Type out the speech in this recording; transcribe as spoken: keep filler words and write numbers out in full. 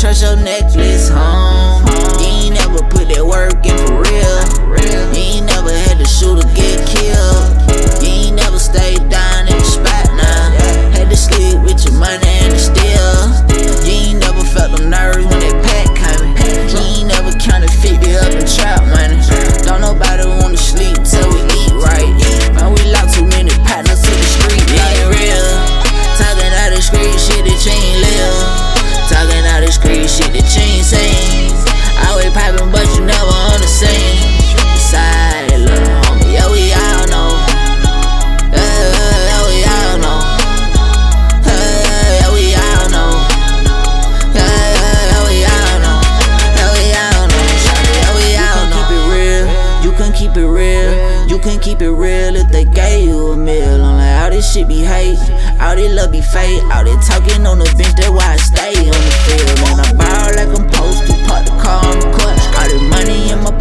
trust your necklace home. You ain't never put that work in for real. You ain't never had to shoot or get killed. You ain't never stayed down in the spot now. Had to sleep with your money and the steel. You ain't never felt them nerves when that pack coming. You ain't never counted fifty up in trap money. Don't nobody wanna sleep till we eat right. Man, we locked too many partners to the street. Like real. Talking out the street shit that you ain't live. Talking out the street shit that you ain't seen. Always poppin', but you never on the scene. Side, little homie, yeah, we all know. Yeah, yeah, we all know. Yeah, yeah, we all know. Yeah, yeah, we all know. Yeah, we all know. Yeah, we all know. Keep it real. You can keep it real. You can keep it real if they gave you a meal. I'm like, all this shit be hate, all this love be fake, all this talking on the bench, that's why I stay on the field. Man, I ball like I'm supposed to, park the car on the court, all this money in my